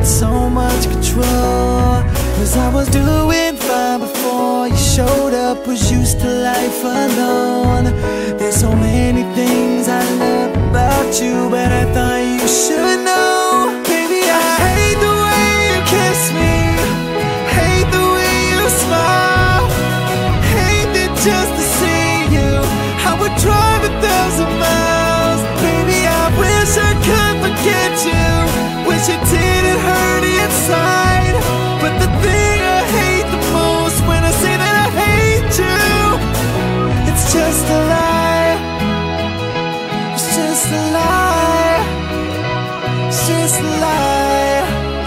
so much control. Cause I was doing fine before you showed up. Was used to life alone. There's so many things I love about you, but I thought you should know. Baby, I hate the way you kiss me, hate the way you smile, hate it just to see you. I would drive 1,000 miles. Baby, I wish I could forget you, wish it didn't hurt inside. But the thing I hate the most, when I say that I hate you, it's just a lie. It's just a lie. It's just a lie.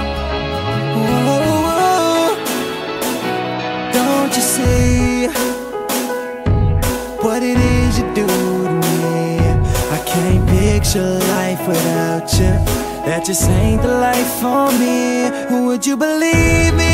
Whoa, don't you see what it is you do to me? I can't picture life without you. That just ain't the life for me. Would you believe me?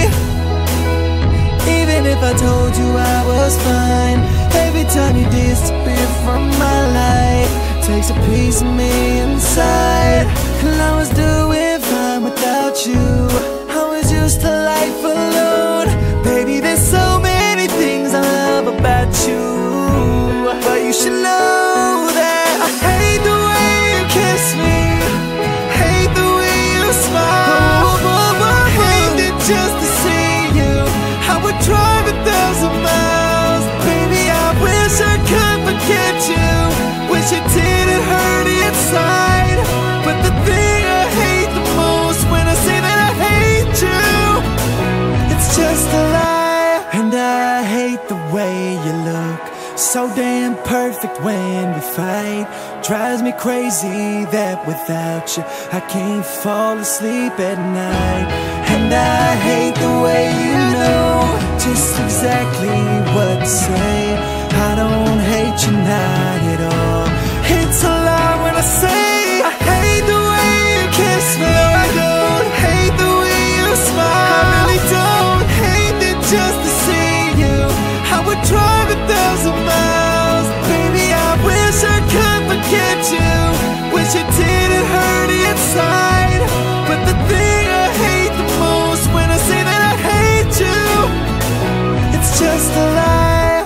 Even if I told you I was fine, every time you disappear from my life takes a piece of me inside. And I was doing fine without you. I was used to life alone. Baby, there's so many things I love about you, but you should know that I hate the way you kiss me, hate the way you smile, hate it just to see you. I would drive 1,000 miles. Baby, I wish I could forget you, wish it didn't hurt inside. But the thing I hate the most, when I say that I hate you, it's just a lie. And I hate the way you look, so damn perfect when we fight. Drives me crazy that without you I can't fall asleep at night. And I hate the way you know just exactly what to say. I don't hate you, not at all. It's a lie when I say I hate the way you kiss me. No, I don't hate the way you smile. I really don't hate it just to see you. I would drive 1,000 miles. Baby, I wish I could forget you, wish it didn't hurt inside. But the thing I hate the most, when I say that I hate you, it's just a lie.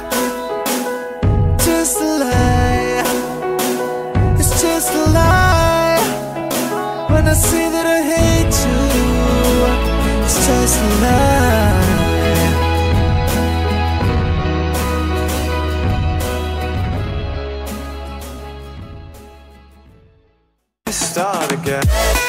Just a lie. It's just a lie. When I say that I hate you, it's just a lie. Start again.